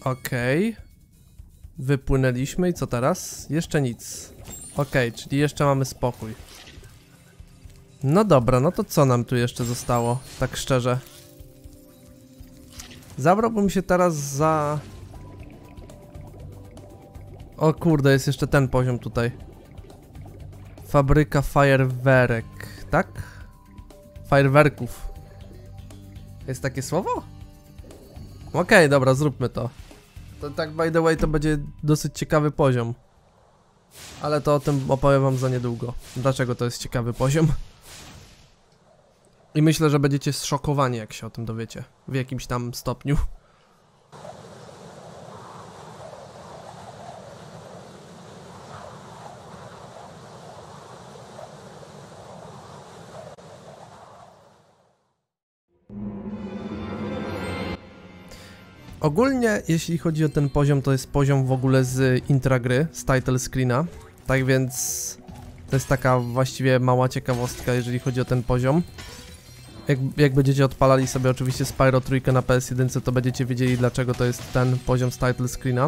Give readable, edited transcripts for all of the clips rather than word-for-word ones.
Okej. Wypłynęliśmy i co teraz? Jeszcze nic. Okej, czyli jeszcze mamy spokój. No dobra, no to co nam tu jeszcze zostało? Tak szczerze. Zabrałbym się teraz za... O kurde, jest jeszcze ten poziom tutaj. Fabryka fajerwerek, tak? Fajerwerków. Jest takie słowo? Okej, dobra, zróbmy to. To tak by the way to będzie dosyć ciekawy poziom. Ale to o tym opowiem wam za niedługo. Dlaczego to jest ciekawy poziom? I myślę, że będziecie zszokowani, jak się o tym dowiecie. W jakimś tam stopniu. Ogólnie, jeśli chodzi o ten poziom, to jest poziom w ogóle z intra gry, z title screena. Tak więc to jest taka właściwie mała ciekawostka, jeżeli chodzi o ten poziom. Jak będziecie odpalali sobie oczywiście Spyro 3 na PS1, to będziecie wiedzieli, dlaczego to jest ten poziom z title screena.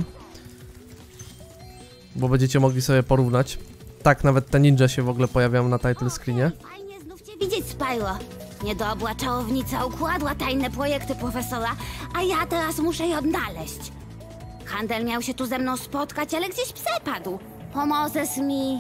Bo będziecie mogli sobie porównać. Tak, nawet te ninja się w ogóle pojawiają na title screenie. Fajnie znów cię widzieć, Spyro. Niedobła czarownica układła tajne projekty profesora, a ja teraz muszę je odnaleźć. Handel miał się tu ze mną spotkać, ale gdzieś przepadł. Pomożesz mi?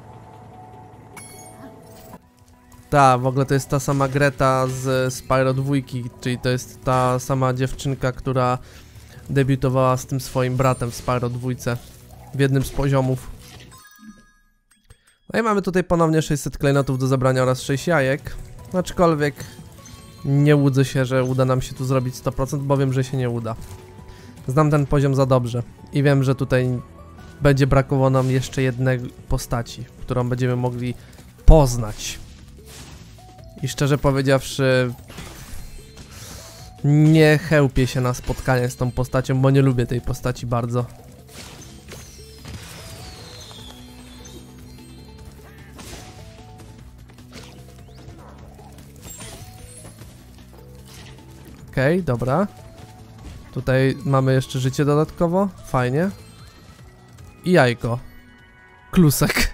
Tak, w ogóle to jest ta sama Greta z Spyro 2, czyli to jest ta sama dziewczynka, która debiutowała z tym swoim bratem w Spyro 2 w jednym z poziomów. No i mamy tutaj ponownie 600 klejnotów do zebrania oraz 6 jajek. Aczkolwiek nie łudzę się, że uda nam się tu zrobić 100%, bo wiem, że się nie uda. Znam ten poziom za dobrze i wiem, że tutaj będzie brakowało nam jeszcze jednej postaci, którą będziemy mogli poznać. I szczerze powiedziawszy, nie chełpię się na spotkanie z tą postacią, bo nie lubię tej postaci bardzo. Okej, dobra. Tutaj mamy jeszcze życie dodatkowo, fajnie. I jajko. Klusek.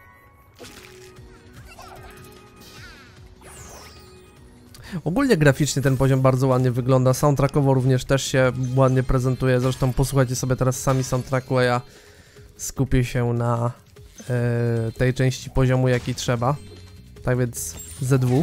Ogólnie graficznie ten poziom bardzo ładnie wygląda, soundtrackowo również też się ładnie prezentuje, zresztą posłuchajcie sobie teraz sami soundtracku, a ja skupię się na tej części poziomu, jaki trzeba. Tak więc ZW.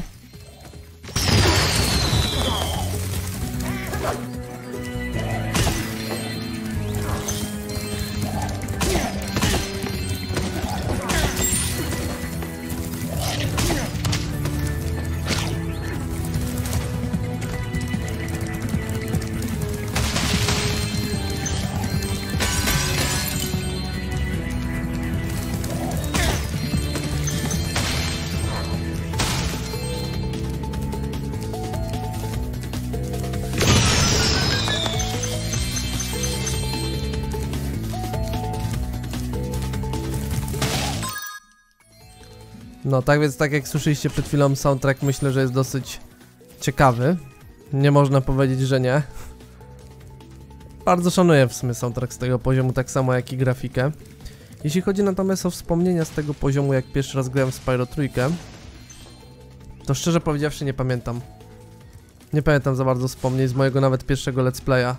No tak więc, tak jak słyszeliście przed chwilą, soundtrack myślę, że jest dosyć ciekawy. Nie można powiedzieć, że nie. Bardzo szanuję w sumie soundtrack z tego poziomu, tak samo jak i grafikę. Jeśli chodzi natomiast o wspomnienia z tego poziomu, jak pierwszy raz grałem w Spyro 3, to szczerze powiedziawszy nie pamiętam. Nie pamiętam za bardzo wspomnień z mojego nawet pierwszego let's playa.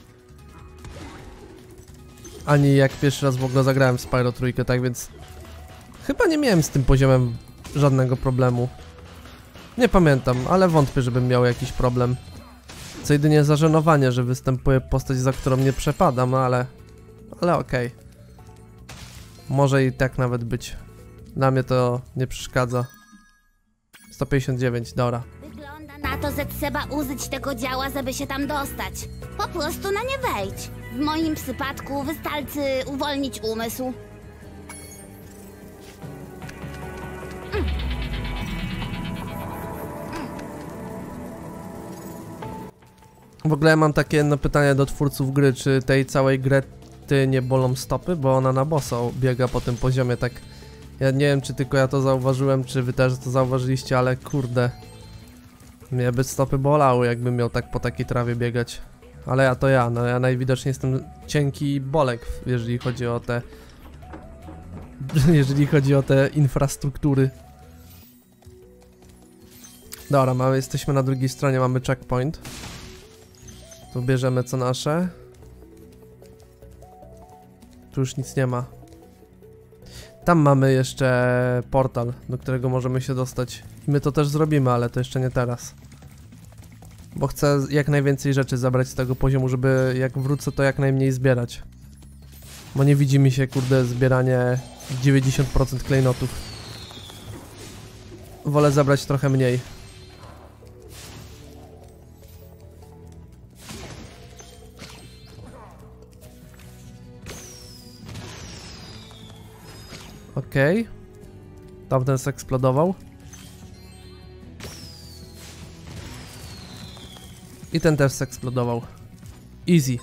Ani jak pierwszy raz w ogóle zagrałem w Spyro 3, tak więc... Chyba nie miałem z tym poziomem żadnego problemu. Nie pamiętam, ale wątpię, żebym miał jakiś problem. Co jedynie zażenowanie, że występuje postać, za którą nie przepadam, ale okej. Może i tak nawet być. Dla mnie to nie przeszkadza. 159, dobra. Wygląda na to, że trzeba użyć tego działa, żeby się tam dostać. Po prostu na nie wejdź. W moim przypadku wystarczy uwolnić umysł. W ogóle mam takie jedno pytanie do twórców gry, czy tej całej Grety nie bolą stopy, bo ona na bossa biega po tym poziomie, tak... Ja nie wiem, czy tylko ja to zauważyłem, czy wy też to zauważyliście, ale kurde... Mnie by stopy bolały, jakbym miał tak po takiej trawie biegać. ale ja to ja, no ja najwidoczniej jestem cienki bolek, jeżeli chodzi o te... jeżeli chodzi o te infrastruktury. Dobra, jesteśmy na drugiej stronie, mamy checkpoint. Tu bierzemy co nasze. Tu już nic nie ma. Tam mamy jeszcze portal, do którego możemy się dostać. I my to też zrobimy, ale to jeszcze nie teraz. Bo chcę jak najwięcej rzeczy zabrać z tego poziomu, żeby jak wrócę to jak najmniej zbierać. Bo nie widzi mi się, kurde, zbieranie 90% klejnotów. Wolę zabrać trochę mniej. Okej. Tamten eksplodował. I ten też eksplodował. Easy.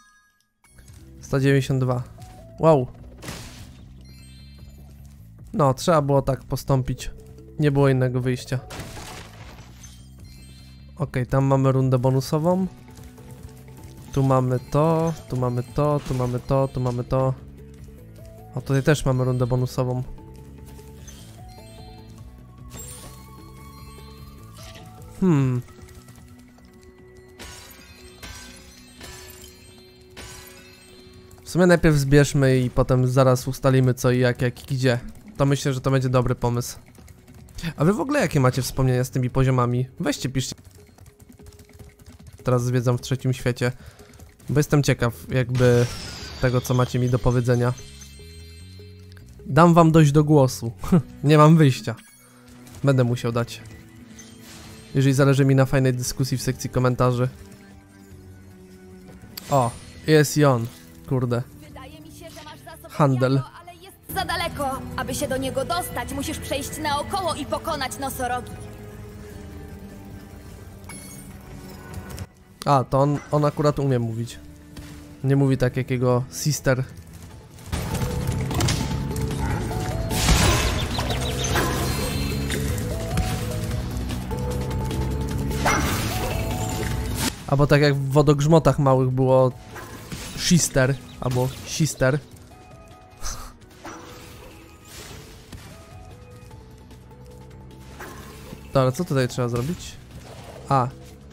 192. Wow. No, trzeba było tak postąpić. Nie było innego wyjścia. Okej, tam mamy rundę bonusową. Tu mamy to, tu mamy to, tu mamy to, tu mamy to. A tutaj też mamy rundę bonusową. W sumie najpierw zbierzmy i potem zaraz ustalimy co i jak i gdzie. To myślę, że to będzie dobry pomysł. A wy w ogóle jakie macie wspomnienia z tymi poziomami? Weźcie, piszcie. Teraz zwiedzam w trzecim świecie. Bo jestem ciekaw jakby tego, co macie mi do powiedzenia. Dam wam dojść do głosu. Nie mam wyjścia. Będę musiał dać. Jeżeli zależy mi na fajnej dyskusji w sekcji komentarzy. O, jest i on. Kurde. Wydaje mi się, że masz za sobą Handel. jajo, ale jest za daleko. Aby się do niego dostać, musisz przejść naokoło i pokonać nosorogi. A, to on akurat umie mówić. Nie mówi tak jak jego sister. Albo tak jak w wodogrzmotach małych było sister, albo sister. Dobra, co tutaj trzeba zrobić? A.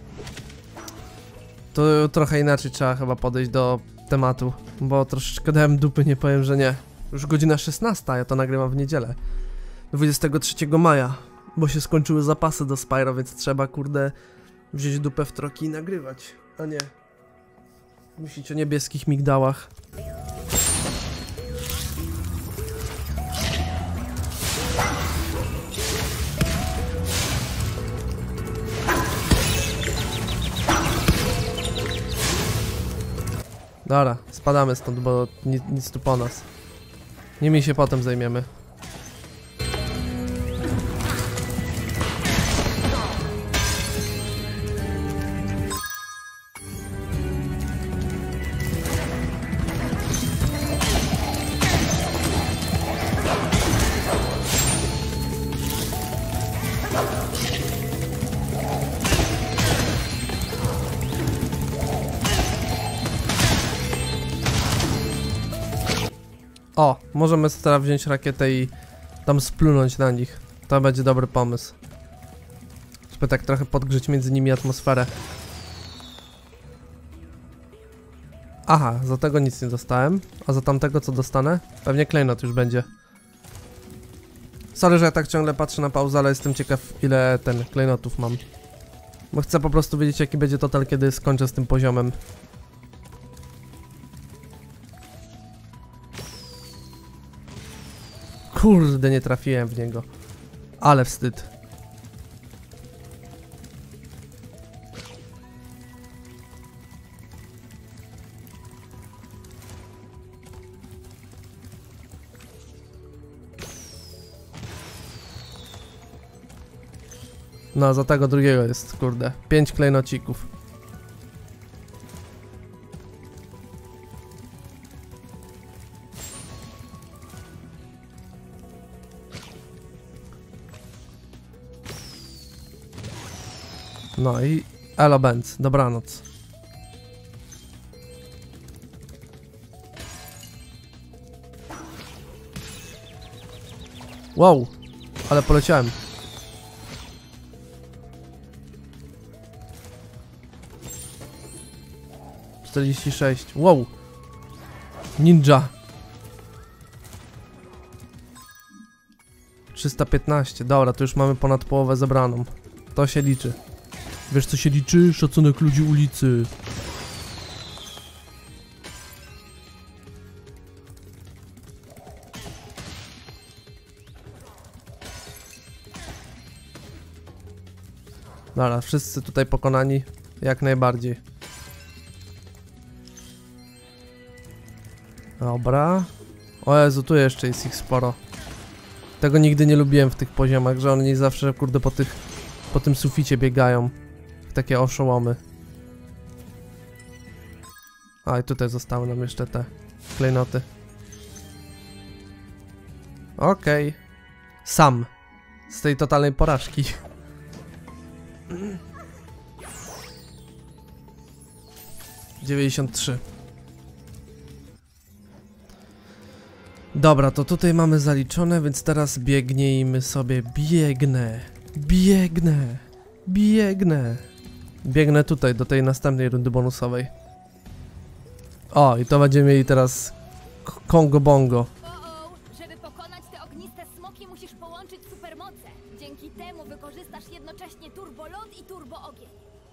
To trochę inaczej trzeba chyba podejść do tematu, bo troszeczkę dałem dupy, nie powiem, że nie. Już godzina 16, ja to nagrywam w niedzielę. 23 maja, bo się skończyły zapasy do Spyro, więc trzeba, kurde, wziąć dupę w troki i nagrywać, a nie myśleć o niebieskich migdałach. Dobra, spadamy stąd, bo nic tu po nas. Nimi się potem zajmiemy. O, możemy teraz wziąć rakietę i tam splunąć na nich. To będzie dobry pomysł. Żeby tak trochę podgrzeć między nimi atmosferę. Aha, za tego nic nie dostałem. A za tamtego co dostanę? Pewnie klejnot już będzie. Sorry, że ja tak ciągle patrzę na pauzę, ale jestem ciekaw ile klejnotów mam. Bo chcę po prostu wiedzieć jaki będzie total, kiedy skończę z tym poziomem. Kurde, nie trafiłem w niego. Ale wstyd. No, za tego drugiego jest, kurde. 5 klejnocików. No i elo Benz, dobranoc. Wow, ale poleciałem. $46. Wow. Ninja. 315. Dobra, to już mamy ponad połowę zebraną. To się liczy. Wiesz co się liczy? Szacunek ludzi ulicy. Dobra, wszyscy tutaj pokonani. Jak najbardziej. Dobra. O Jezu, tu jeszcze jest ich sporo. Tego nigdy nie lubiłem w tych poziomach, że oni zawsze, kurde, po tym suficie biegają. Takie oszołomy. A, i tutaj zostały nam jeszcze te klejnoty. Okej. Sam. Z tej totalnej porażki. $93. Dobra, to tutaj mamy zaliczone, więc teraz biegnijmy sobie. Biegnę tutaj, do tej następnej rundy bonusowej. O, i to będziemy mieli teraz Kongo Bongo. Żeby pokonać te ogniste smoki, musisz połączyć supermoce. Dzięki temu wykorzystasz jednocześnie turbolot i turboogień.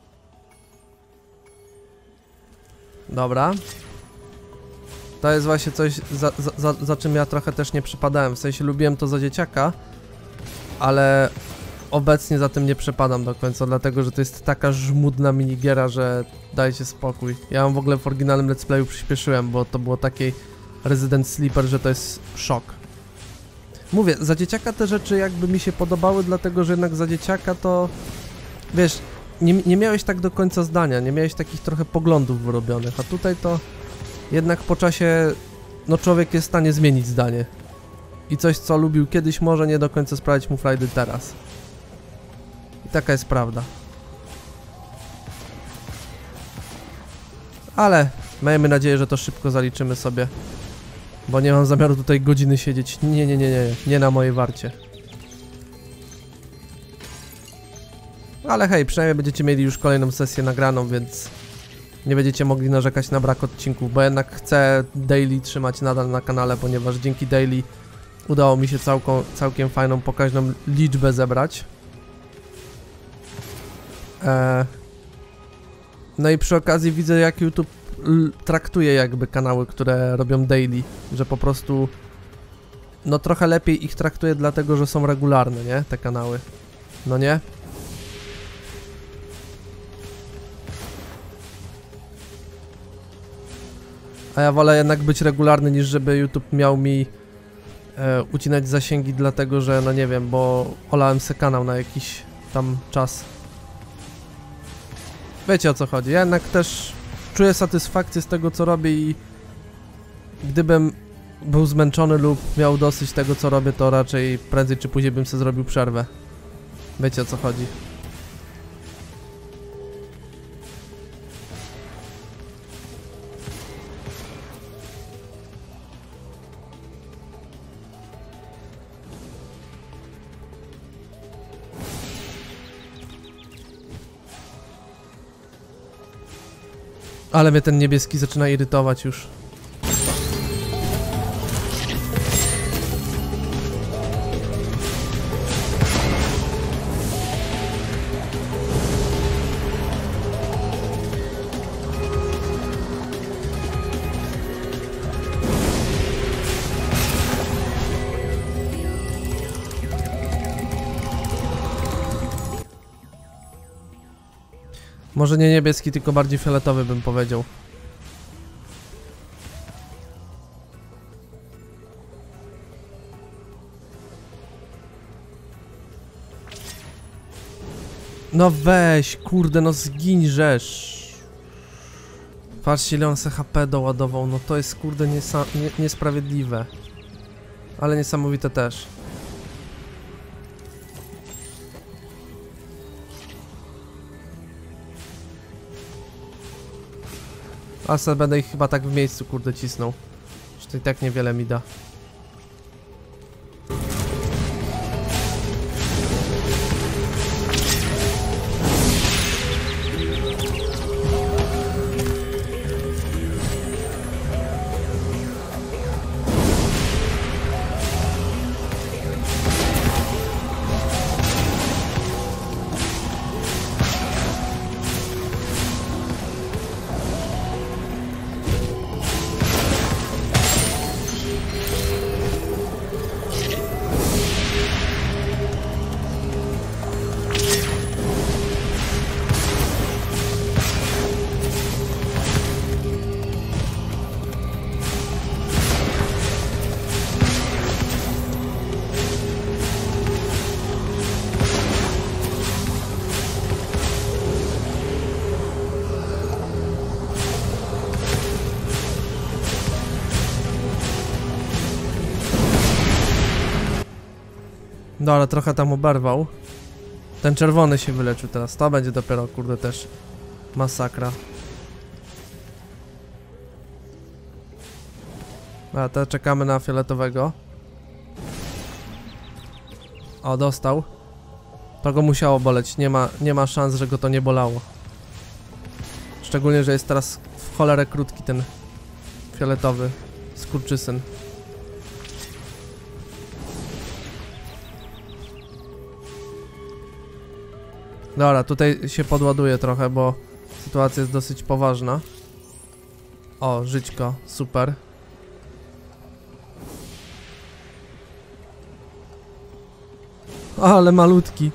Dobra. To jest właśnie coś, za czym ja trochę też nie przypadałem. W sensie lubiłem to za dzieciaka, ale obecnie za tym nie przepadam do końca, dlatego że to jest taka żmudna minigiera, że dajcie spokój. Ja ją w ogóle w oryginalnym let's playu przyspieszyłem, bo to było taki Resident Sleeper, że to jest szok. Mówię, za dzieciaka te rzeczy jakby mi się podobały, dlatego że jednak za dzieciaka to... Wiesz, nie miałeś tak do końca zdania, nie miałeś takich trochę poglądów wyrobionych, a tutaj to... Jednak po czasie, no człowiek jest w stanie zmienić zdanie. I coś, co lubił kiedyś, może nie do końca sprawić mu frajdy teraz. I taka jest prawda. Ale miejmy nadzieję, że to szybko zaliczymy sobie. Bo nie mam zamiaru tutaj godziny siedzieć. Nie na mojej warcie. Ale hej, przynajmniej będziecie mieli już kolejną sesję nagraną, więc... Nie będziecie mogli narzekać na brak odcinków, bo jednak chcę daily trzymać nadal na kanale, ponieważ dzięki daily udało mi się całkiem fajną, pokaźną liczbę zebrać. No i przy okazji widzę, jak YouTube traktuje jakby kanały, które robią daily, że po prostu no trochę lepiej ich traktuje, dlatego że są regularne, nie? Te kanały. No nie? A ja wolę jednak być regularny, niż żeby YouTube miał mi ucinać zasięgi, dlatego że, no nie wiem, bo olałem se kanał na jakiś tam czas. Wiecie, o co chodzi. Ja jednak też czuję satysfakcję z tego, co robię i gdybym był zmęczony lub miał dosyć tego, co robię, to raczej prędzej czy później bym sobie zrobił przerwę. Wiecie, o co chodzi. Ale mnie ten niebieski zaczyna irytować już. Może nie niebieski, tylko bardziej fioletowy bym powiedział. No weź, kurde, no zginżesz. Patrzcie, ile on se HP doładował, no to jest, kurde, niesprawiedliwe. Ale niesamowite też. A sobie będę ich chyba tak w miejscu, kurde, cisnął. Że to i tak niewiele mi da. No ale trochę tam oberwał. Ten czerwony się wyleczył teraz. To będzie dopiero, kurde, też masakra. A teraz czekamy na fioletowego. O, dostał. To go musiało boleć. Nie ma szans, że go to nie bolało. Szczególnie, że jest teraz w cholerę krótki ten fioletowy skurczysyn. Dobra, tutaj się podładuje trochę, bo sytuacja jest dosyć poważna. O, żyćko, super. Ale malutki.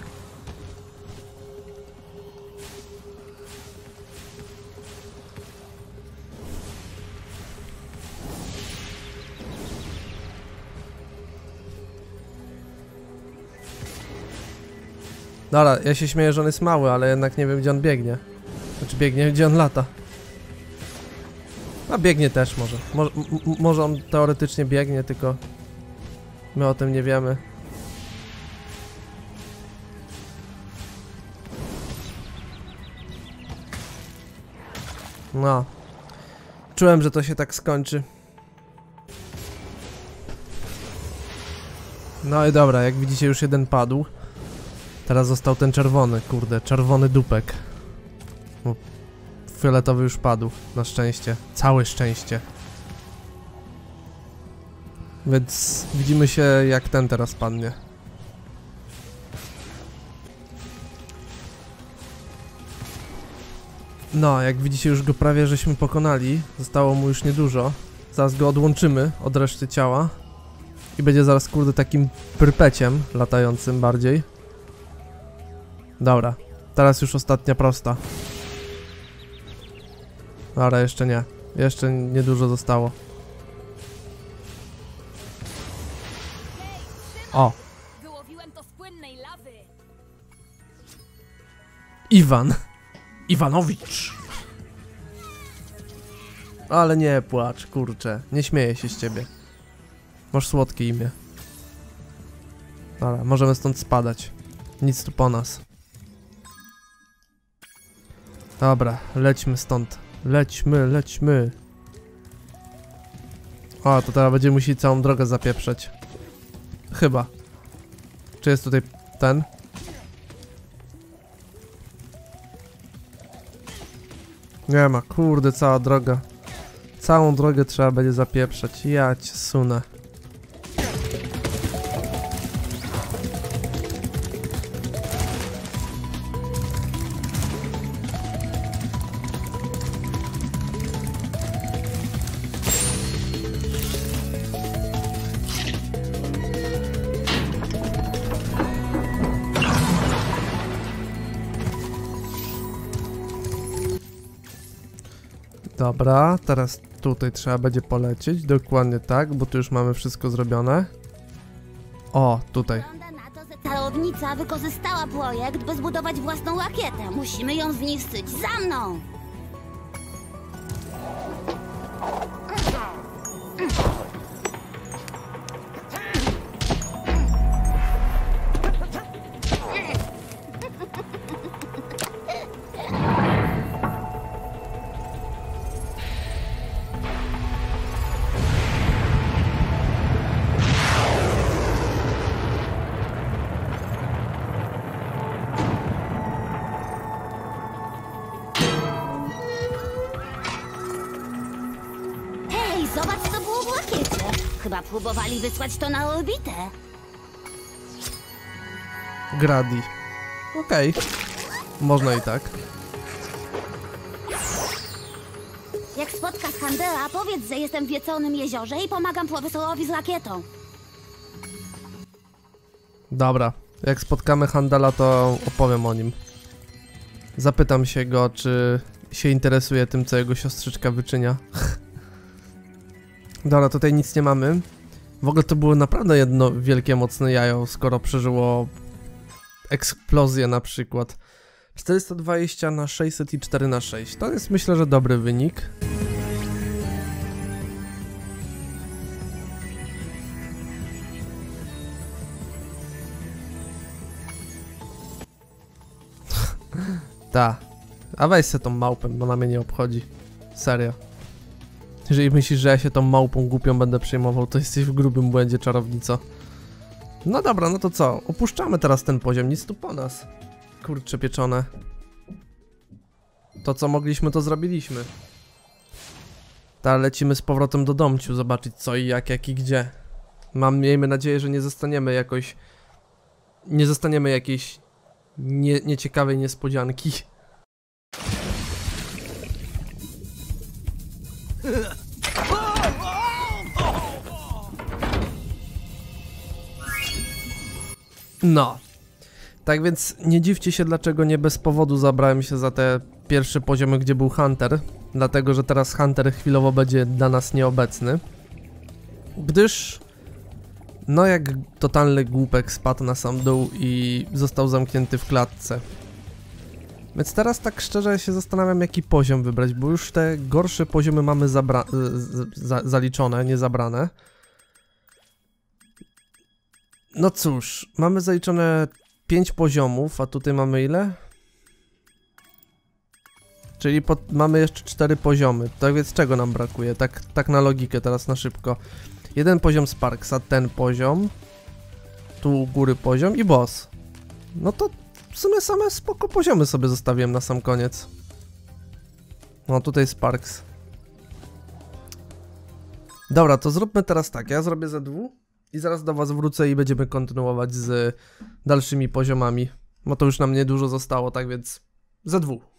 Dobra, ja się śmieję, że on jest mały, ale jednak nie wiem, gdzie on biegnie. Znaczy biegnie, gdzie on lata. A biegnie też może. Może on teoretycznie biegnie, tylko my o tym nie wiemy. No. Czułem, że to się tak skończy. No i dobra, jak widzicie już jeden padł. Teraz został ten czerwony, kurde, czerwony dupek. Bo fioletowy już padł, na szczęście. Całe szczęście. Więc widzimy się, jak ten teraz padnie. No, jak widzicie, już go prawie żeśmy pokonali. Zostało mu już niedużo. Zaraz go odłączymy od reszty ciała. I będzie zaraz, kurde, takim prypeciem latającym bardziej. Dobra, teraz już ostatnia prosta. Dobra, jeszcze nie. Jeszcze niedużo zostało. O! Wyłowiłem to z płynnej lawy. Iwanowicz! Ale nie płacz, kurczę. Nie śmieję się z ciebie. Masz słodkie imię. Dobra, możemy stąd spadać. Nic tu po nas. Dobra, lećmy stąd. Lećmy. O, to teraz będziemy musieli całą drogę zapieprzeć. Chyba. Czy jest tutaj ten? Nie ma, kurde, cała droga. Całą drogę trzeba będzie zapieprzać. Ja cię sunę. Dobra, teraz tutaj trzeba będzie polecieć, dokładnie tak, bo tu już mamy wszystko zrobione. O, tutaj. Wygląda na to, że czarownica wykorzystała projekt, by zbudować własną rakietę. Musimy ją zniszczyć. Za mną! Zobacz, co było w rakiecie. Chyba próbowali wysłać to na orbitę. Gradi. Okej. Można i tak. Jak spotkasz Handela, powiedz, że jestem w Wieconym Jeziorze i pomagam profesorowi z rakietą. Dobra. Jak spotkamy Handela, to opowiem o nim. Zapytam się go, czy się interesuje tym, co jego siostrzyczka wyczynia. Dobra, tutaj nic nie mamy. W ogóle to było naprawdę jedno wielkie, mocne jajo, skoro przeżyło eksplozję na przykład. 420 na 600 i 4 na 6. To jest, myślę, że dobry wynik. Ta. A weź se tą małpę, bo ona mnie nie obchodzi. Serio. Jeżeli myślisz, że ja się tą małpą głupią będę przejmował, to jesteś w grubym błędzie, czarownico. No dobra, no to co? Opuszczamy teraz ten poziom, nic tu po nas. Kurcze pieczone. To co mogliśmy, to zrobiliśmy. Ta lecimy z powrotem do domciu, zobaczyć co i jak i gdzie. Miejmy nadzieję, że nie zostaniemy jakoś... Nie zostaniemy jakiejś... nieciekawej niespodzianki. No. Tak więc nie dziwcie się, dlaczego nie bez powodu zabrałem się za te pierwsze poziomy, gdzie był Hunter. Dlatego, że teraz Hunter chwilowo będzie dla nas nieobecny. Gdyż... No jak totalny głupek spadł na sam dół i został zamknięty w klatce. Więc teraz tak szczerze się zastanawiam, jaki poziom wybrać, bo już te gorsze poziomy mamy zaliczone, nie zabrane. No cóż, mamy zaliczone 5 poziomów, a tutaj mamy ile? Czyli mamy jeszcze 4 poziomy, tak więc czego nam brakuje? Tak na logikę teraz na szybko. Jeden poziom Sparksa, ten poziom. Tu u góry poziom i boss. No to w sumie same spoko poziomy sobie zostawiłem na sam koniec. No tutaj Sparks. Dobra, to zróbmy teraz tak, ja zrobię Z2 i zaraz do was wrócę i będziemy kontynuować z dalszymi poziomami. Bo to już nam niedużo zostało, tak więc Z2.